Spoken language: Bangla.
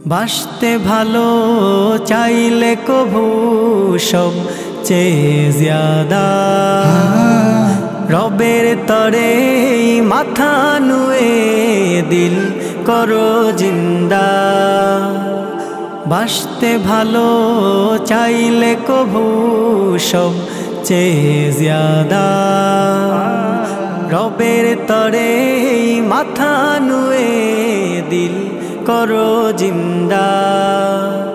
বাসতে ভালো চাইলে কভু সব চেয়ে জ্যাদা রবের তরে মাথা নুয়ে দিল করো জিন্দা। বাসতে ভালো চাইলে কভু সব চেয়ে জ্যাদা রবের তরে মাথা নুয়ে দিল করো জিন্দা।